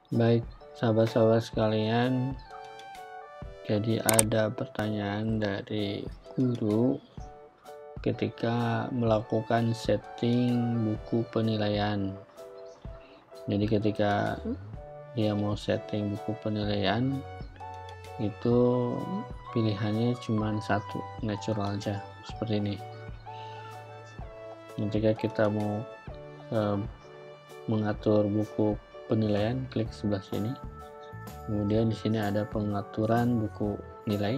Baik, sahabat-sahabat sekalian, jadi ada pertanyaan dari guru ketika melakukan setting buku penilaian. Jadi ketika dia mau setting buku penilaian, itu pilihannya cuma satu, natural aja, seperti ini. Ketika kita mau mengatur buku penilaian, klik sebelah sini. Kemudian di sini ada pengaturan buku nilai.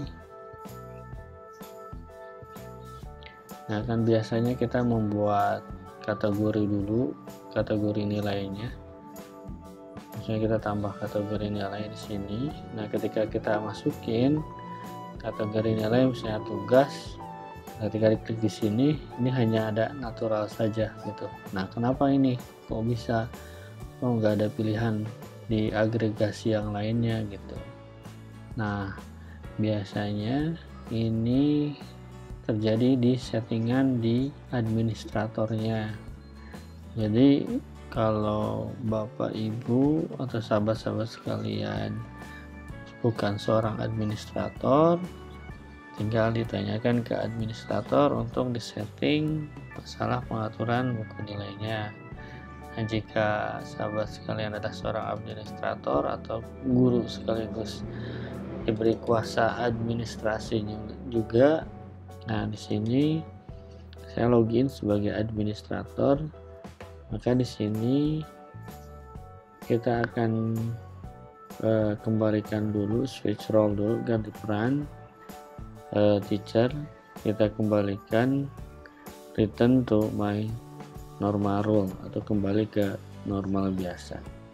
Nah, kan biasanya kita membuat kategori dulu, kategori nilainya. Misalnya kita tambah kategori nilai di sini. Nah, ketika kita masukin kategori nilai, misalnya tugas, ketika diklik di sini, ini hanya ada natural saja gitu. Nah, kenapa ini? Kok bisa? Oh, nggak ada pilihan di agregasi yang lainnya gitu. Nah, biasanya ini terjadi di settingan di administratornya. Jadi kalau Bapak Ibu atau sahabat-sahabat sekalian bukan seorang administrator, tinggal ditanyakan ke administrator untuk disetting masalah pengaturan buku nilainya. Nah, jika sahabat sekalian adalah seorang administrator atau guru sekaligus diberi kuasa administrasi juga, nah di sini saya login sebagai administrator, maka di sini kita akan kembalikan dulu, switch role dulu, ganti peran teacher, kita kembalikan return to my normal role atau kembali ke normal biasa.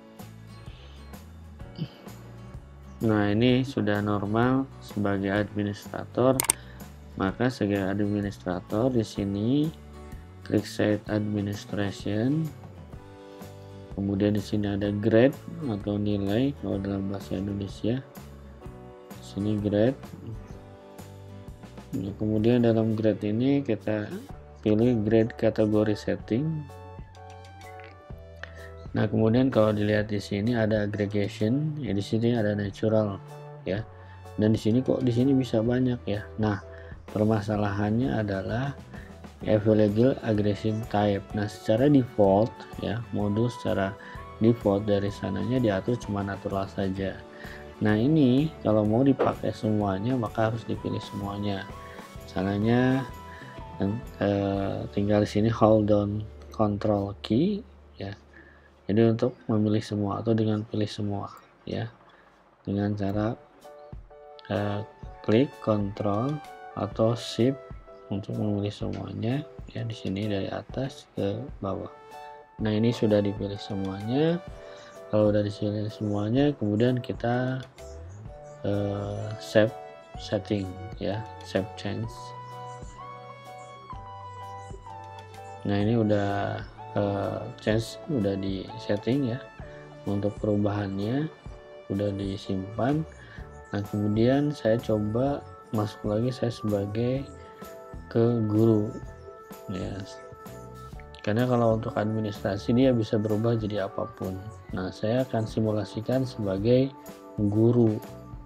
Nah, ini sudah normal sebagai administrator. Maka sebagai administrator di sini klik set administration. Kemudian di sini ada grade atau nilai kalau dalam bahasa Indonesia. Di sini grade. Nah, kemudian dalam grade ini kita pilih grade kategori setting. Nah, kemudian kalau dilihat di sini ada aggregation, ya di sini ada natural ya. Dan di sini kok di sini bisa banyak ya. Nah, permasalahannya adalah available aggregation type. Nah, secara default ya, modus secara default dari sananya diatur cuma natural saja. Nah, ini kalau mau dipakai semuanya maka harus dipilih semuanya. Caranya tinggal di sini hold down control key ya. Jadi untuk memilih semua atau dengan pilih semua ya, dengan cara klik control atau shift untuk memilih semuanya ya, di sini dari atas ke bawah. Nah, ini sudah dipilih semuanya. Kalau udah dipilih semuanya, kemudian kita save setting ya, save change. Nah, ini udah change, udah di setting ya, untuk perubahannya udah disimpan. Nah, kemudian saya coba masuk lagi, saya sebagai ke guru ya, karena kalau untuk administrasi dia bisa berubah jadi apapun. Nah, saya akan simulasikan sebagai guru.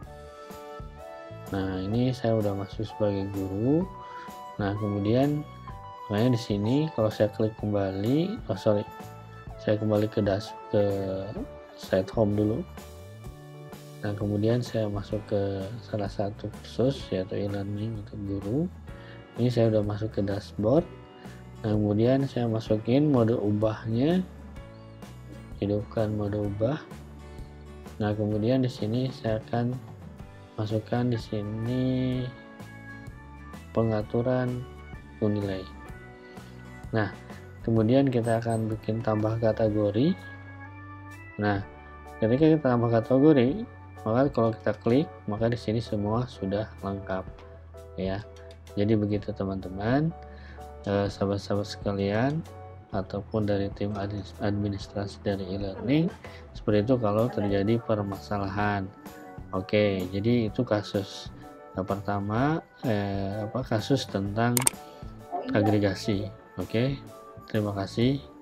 Nah, ini saya udah masuk sebagai guru. Nah, kemudian makanya di sini kalau saya klik kembali, saya kembali ke site home dulu. Nah, kemudian saya masuk ke salah satu kursus yaitu e-learning untuk guru. Ini saya udah masuk ke dashboard. Nah, kemudian saya masukin mode ubahnya, hidupkan mode ubah. Nah, kemudian di sini saya akan masukkan di sini pengaturan nilai. Nah, kemudian kita akan bikin tambah kategori. Nah, ketika kita tambah kategori, maka kalau kita klik, maka di sini semua sudah lengkap ya. Jadi begitu teman-teman, sahabat-sahabat sekalian ataupun dari tim administrasi dari e-learning, seperti itu kalau terjadi permasalahan. Oke, jadi itu kasus pertama, kasus tentang agregasi. Oke, terima kasih.